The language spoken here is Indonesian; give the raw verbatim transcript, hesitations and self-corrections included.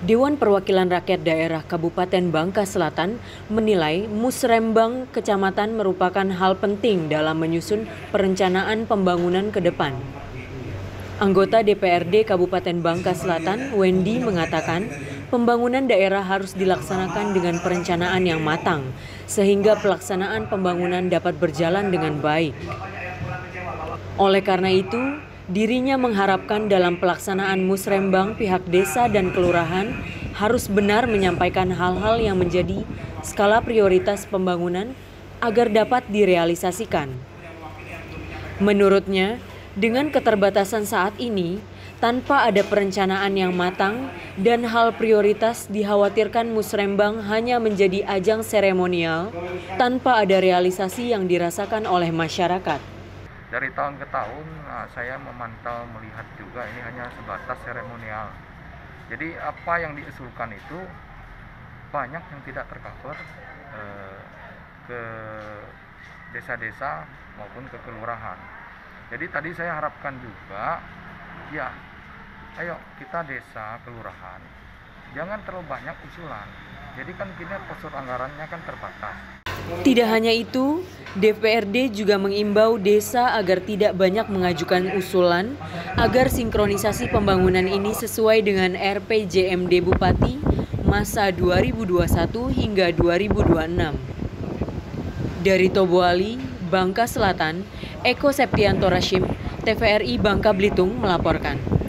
Dewan Perwakilan Rakyat Daerah Kabupaten Bangka Selatan menilai musrembang kecamatan merupakan hal penting dalam menyusun perencanaan pembangunan ke depan. Anggota D P R D Kabupaten Bangka Selatan, Wendy, mengatakan pembangunan daerah harus dilaksanakan dengan perencanaan yang matang, sehingga pelaksanaan pembangunan dapat berjalan dengan baik. Oleh karena itu, dirinya mengharapkan dalam pelaksanaan musrembang pihak desa dan kelurahan harus benar menyampaikan hal-hal yang menjadi skala prioritas pembangunan agar dapat direalisasikan. Menurutnya, dengan keterbatasan saat ini, tanpa ada perencanaan yang matang dan hal prioritas, dikhawatirkan musrembang hanya menjadi ajang seremonial tanpa ada realisasi yang dirasakan oleh masyarakat. Dari tahun ke tahun saya memantau melihat juga ini hanya sebatas seremonial. Jadi apa yang diusulkan itu banyak yang tidak tercover eh, ke desa-desa maupun ke kelurahan. Jadi tadi saya harapkan juga, ya ayo kita desa, kelurahan, jangan terlalu banyak usulan. Jadi kan kita postur anggarannya kan terbatas. Tidak hanya itu, D P R D juga mengimbau desa agar tidak banyak mengajukan usulan agar sinkronisasi pembangunan ini sesuai dengan R P J M D Bupati masa dua ribu dua puluh satu hingga dua ribu dua puluh enam. Dari Tobuali, Bangka Selatan, Eko Septianto Rashim, T V R I Bangka Belitung melaporkan.